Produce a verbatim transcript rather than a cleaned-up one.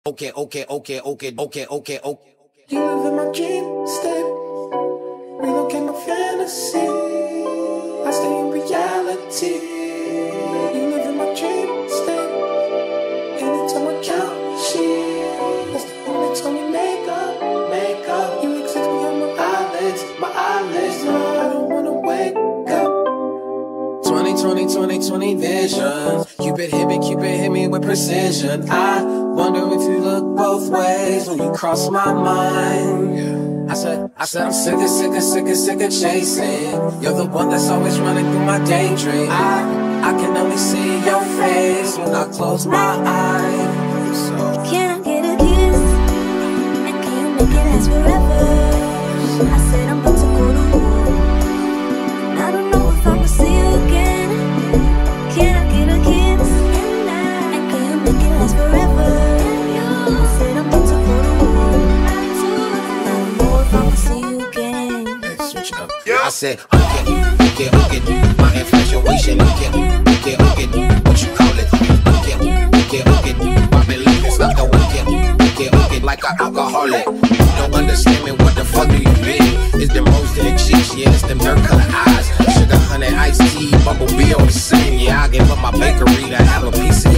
Okay, okay, okay, okay, okay, okay, okay. You live in my dream state, relocate my fantasy. I stay in reality. You live in my dream state, anytime I count shit. That's the only time we make up, make up. You exist beyond my eyelids, my eyelids. No, I don't wanna wake up. twenty, twenty, twenty, twenty vision. Cupid hit me, Cupid hit me with precision. I wonder if you look both ways when you cross my mind. Yeah. I said, I said I'm sick of, sick of, sick of, sick of chasing. You're the one that's always running through my daydream. I, I can only see your face when I close my eyes. So. Can I get a kiss? And can you make it last forever? I said I'm about to go to war, and I don't know if I'ma see you again. Can I get a kiss? And can you make it last forever? I said I'm about to go to war, I don't know if I'ma see you again. Hey, switch up. Yeah. I said, okay, okay, okay, my infatuation, okay, okay, okay, what you call it? Okay, okay, okay, my belief is like a okay, okay, okay, like an alcoholic. You don't understand me, what the fuck do you mean? It's the most in the cheeks, yeah, it's them dirt color eyes. Sugar, honey, iced tea, bubble bee all the same. Yeah, I gave up my bakery to have a piece of